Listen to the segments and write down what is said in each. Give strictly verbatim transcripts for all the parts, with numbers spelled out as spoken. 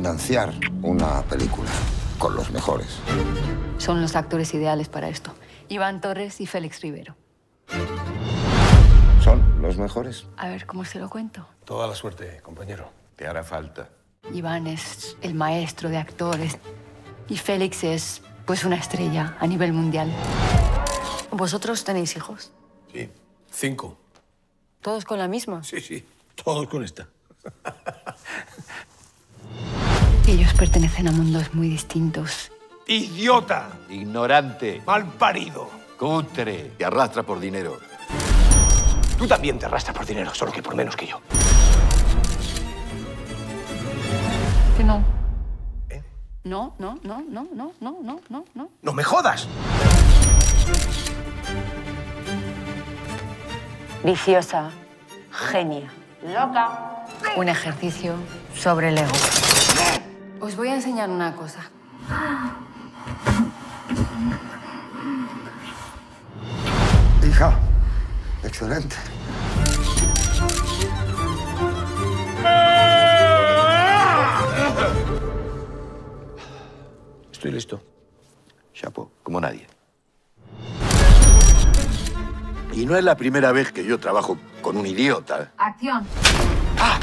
financiar una película con los mejores. Son los actores ideales para esto. Iván Torres y Félix Rivero. ¿Son los mejores? A ver, ¿cómo se lo cuento? Toda la suerte, compañero. Te hará falta. Iván es el maestro de actores y Félix es, pues, una estrella a nivel mundial. ¿Vosotros tenéis hijos? Sí, cinco. ¿Todos con la misma? Sí, sí, todos con esta. Ellos pertenecen a mundos muy distintos. ¡Idiota! Ignorante. ¡Malparido! Cutre. Te arrastra por dinero. Tú también te arrastras por dinero, solo que por menos que yo. ¿Que no? ¿Eh? No, no, no, no, no, no, no, no, no. ¡No me jodas! Viciosa, genia, loca. Un ejercicio sobre el ego. Os voy a enseñar una cosa. Hija, excelente. Estoy listo. Chapo, como nadie. Y no es la primera vez que yo trabajo con un idiota. Acción. ¡Ah!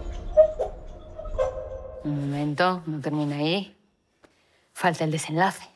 Un momento, no termina ahí. Falta el desenlace.